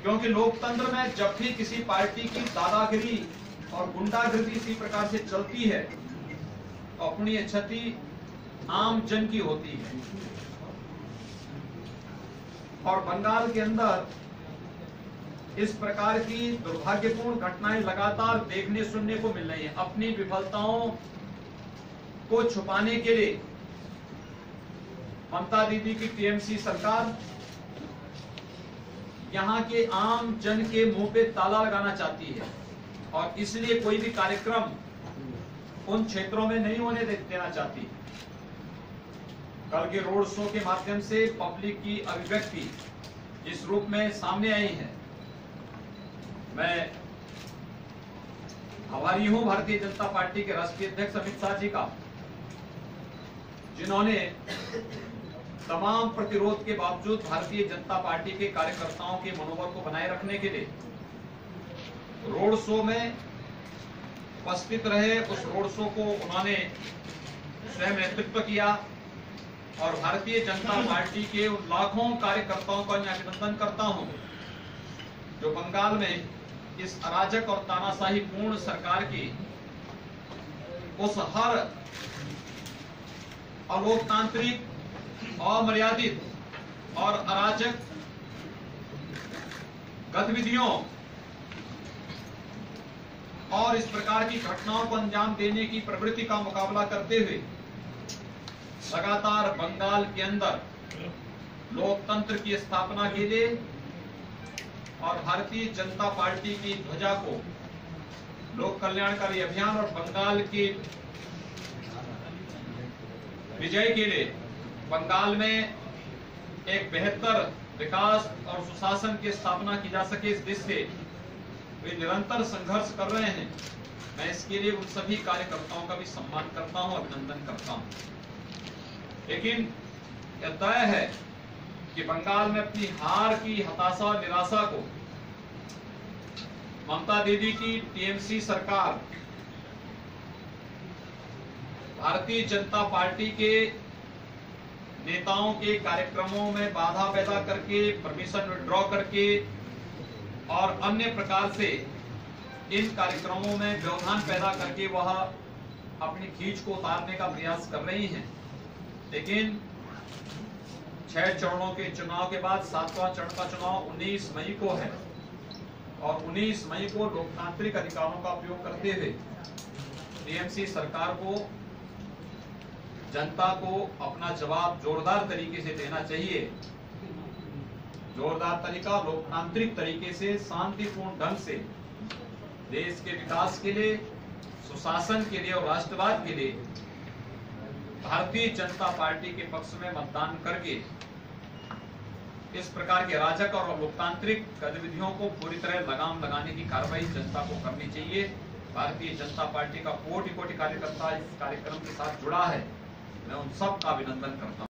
क्योंकि लोकतंत्र में जब भी किसी पार्टी की दादागिरी और गुंडागिरी इसी प्रकार से चलती है तो अपनी क्षति आम जन की होती है। और बंगाल के अंदर इस प्रकार की दुर्भाग्यपूर्ण घटनाएं लगातार देखने सुनने को मिल रही हैं। अपनी विफलताओं को छुपाने के लिए ममता दीदी की टीएमसी सरकार यहां के आम जन के मुंह पे ताला लगाना चाहती है और इसलिए कोई भी कार्यक्रम उन क्षेत्रों में नहीं होने देना चाहती। कल के रोड शो के माध्यम से पब्लिक की अभिव्यक्ति इस रूप में सामने आई है। मैं आभारी हूं भारतीय जनता पार्टी के राष्ट्रीय अध्यक्ष अमित शाह जी का, जिन्होंने तमाम प्रतिरोध के बावजूद भारतीय जनता पार्टी के कार्यकर्ताओं के मनोबल को बनाए रखने के लिए रोड शो में उपस्थित रहे। उस रोड शो को उन्होंने स्वयं नेतृत्व किया और भारतीय जनता पार्टी के लाखों कार्यकर्ताओं का मैं अभिनंदन करता हूं जो बंगाल में इस अराजक और तानाशाही पूर्ण सरकार की उस हर अलोकतांत्रिक, अमर्यादित और अराजक गतिविधियों और इस प्रकार की घटनाओं को अंजाम देने की प्रवृत्ति का मुकाबला करते हुए लगातार बंगाल के अंदर लोकतंत्र की स्थापना के लिए और भारतीय जनता पार्टी की ध्वजा को लोक कल्याणकारी अभियान और बंगाल की विजय के लिए बंगाल में एक बेहतर विकास और सुशासन की स्थापना की जा सके, इस दिशा से वे निरंतर संघर्ष कर रहे हैं। मैं इसके लिए उन सभी कार्यकर्ताओं का भी सम्मान करता हूं, अभिनंदन करता हूं। लेकिन यह तय है कि बंगाल में अपनी हार की हताशा और निराशा को ममता दीदी की टीएमसी सरकार भारतीय जनता पार्टी के नेताओं के कार्यक्रमों में बाधा पैदा करके, परमिशन विड्रॉ करके और अन्य प्रकार से इन कार्यक्रमों में व्यवधान पैदा करके वह अपनी खींच को उतारने का प्रयास कर रही हैं। लेकिन 6 चरणों के चुनाव के बाद 7वां चरण का चुनाव 19 मई को है और 19 मई को लोकतांत्रिक अधिकारों का उपयोग करते हुए टीएमसी सरकार को, जनता को अपना जवाब जोरदार तरीके से देना चाहिए। जोरदार तरीका, लोकतांत्रिक तरीके से, शांतिपूर्ण ढंग से देश के विकास के लिए, सुशासन के लिए और राष्ट्रवाद के लिए भारतीय जनता पार्टी के पक्ष में मतदान करके इस प्रकार के अराजक और लोकतांत्रिक गतिविधियों को पूरी तरह लगाम लगाने की कार्रवाई जनता को करनी चाहिए। भारतीय जनता पार्टी का कोटि कोटि कार्यकर्ता इस कार्यक्रम के साथ जुड़ा है। मैं उन सब का अभिनंदन करता हूं।